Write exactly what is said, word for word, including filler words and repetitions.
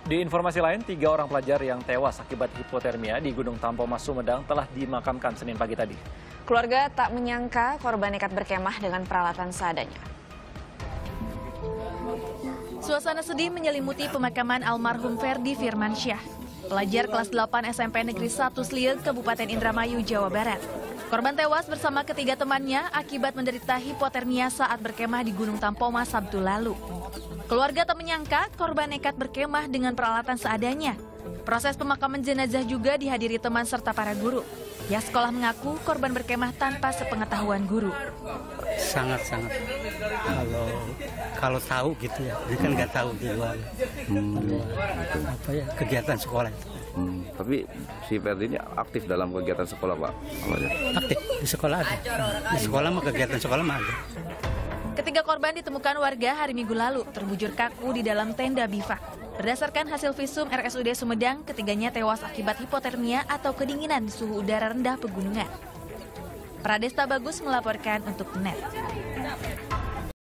Di informasi lain, tiga orang pelajar yang tewas akibat hipotermia di Gunung Tampomas, Sumedang telah dimakamkan Senin pagi tadi. Keluarga tak menyangka korban nekat berkemah dengan peralatan seadanya. Suasana sedih menyelimuti pemakaman almarhum Ferdi Firmansyah, pelajar kelas delapan S M P Negeri satu Slieu, Kabupaten Indramayu, Jawa Barat. Korban tewas bersama ketiga temannya akibat menderita hipotermia saat berkemah di Gunung Tampomas Sabtu lalu. Keluarga tak menyangka korban nekat berkemah dengan peralatan seadanya. Proses pemakaman jenazah juga dihadiri teman serta para guru. Pihak sekolah mengaku korban berkemah tanpa sepengetahuan guru. Sangat-sangat. Kalau kalau tahu gitu ya, ini kan nggak tahu di luar, hmm. di luar apa ya kegiatan sekolah. Hmm. Tapi si Ferdi ini aktif dalam kegiatan sekolah, Pak? Aktif di sekolah ada. Di sekolah mah kegiatan sekolah mah ada. Ketiga korban ditemukan warga hari Minggu lalu terbujur kaku di dalam tenda bivak. Berdasarkan hasil visum R S U D Sumedang, ketiganya tewas akibat hipotermia atau kedinginan di suhu udara rendah pegunungan. Pradesta Bagus melaporkan untuk Net.